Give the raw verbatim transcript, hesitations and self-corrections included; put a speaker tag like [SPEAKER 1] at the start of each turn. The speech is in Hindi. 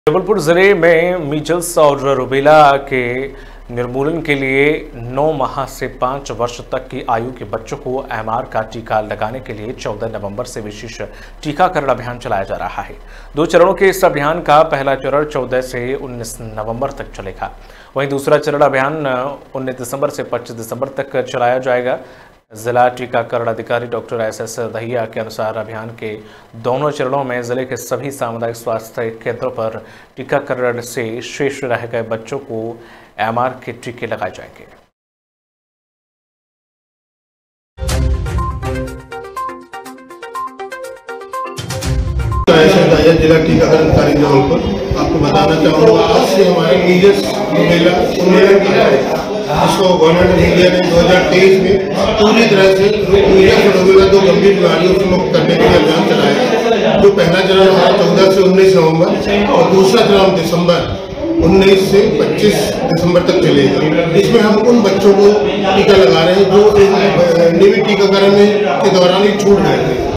[SPEAKER 1] जबलपुर जिले में मीजल्स और रूबेला के निर्मूलन के लिए नौ माह से पाँच वर्ष तक की आयु के बच्चों को एम आर का टीका लगाने के लिए चौदह नवंबर से विशेष टीकाकरण अभियान चलाया जा रहा है। दो चरणों के इस अभियान का पहला चरण चौदह से उन्नीस नवंबर तक चलेगा। वहीं दूसरा चरण अभियान उन्नीस दिसंबर से पच्चीस दिसंबर तक चलाया जाएगा। जिला टीकाकरण अधिकारी डॉक्टर एस एस दहिया के अनुसार अभियान के दोनों चरणों में जिले के सभी सामुदायिक स्वास्थ्य केंद्रों पर टीकाकरण से शेष रह गए बच्चों को एम आर के टीके लगाए जाएंगे।
[SPEAKER 2] जिला टीकाकरण अधिकारी जबलपुर आपको बताना चाहूँगा, आज से हमारे मीजल्स रूबेला उन्मूलन किया है। इसको गवर्नमेंट ऑफ इंडिया ने दो हज़ार तेईस में पूरी तरह से मीजल्स और रूबेला दो गंभीर बीमारियों से मुक्त करने के लिए अभियान चलाया। जो पहला चरण हमारा चौदह से उन्नीस नवंबर और दूसरा चरण दिसंबर उन्नीस से पच्चीस दिसंबर तक चलेगा। इसमें हम उन बच्चों को टीका लगा रहे हैं जो नियमित टीकाकरण के दौरान ही छूट गए थे।